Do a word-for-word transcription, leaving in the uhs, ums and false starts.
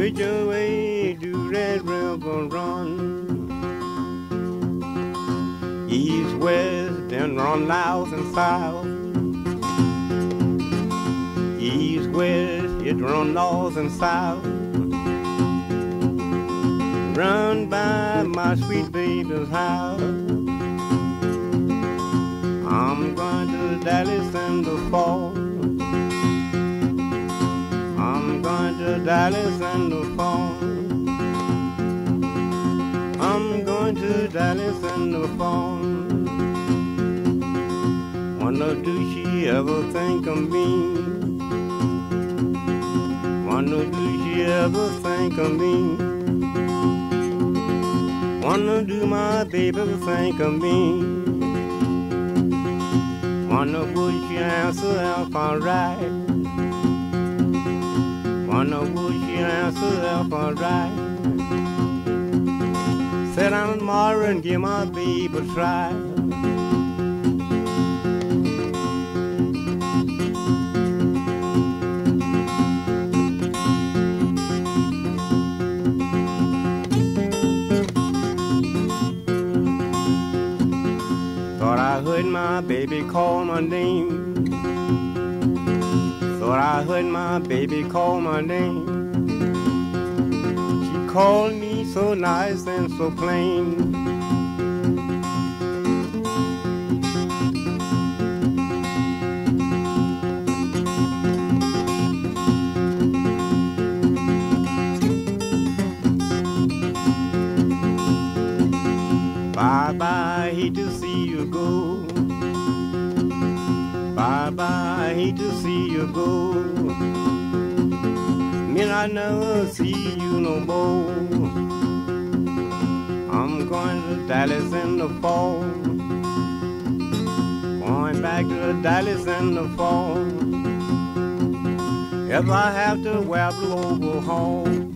Which way do that river run? East, west, then run north and south. East, west, it run north and south. Run by my sweet baby's house. I'm going to Dallas in the fall. I'm going to Dallas in the fall. I'm going to Dallas in the fall. Wonder do she ever think of me? Wonder do she ever think of me? Wonder do my baby think of me? Wonder would she answer if I right? Wonder would she answer if I right? Sit down tomorrow and give my baby a try. Thought I heard my baby call my name. Thought I heard my baby call my name. She called me so nice and so plain. Bye bye, hate to see you go. Bye bye, hate to see you go. Mean I never see you no more. I'm going to Dallas in the fall. Going back to Dallas in the fall. If I have to wear blue overhaul.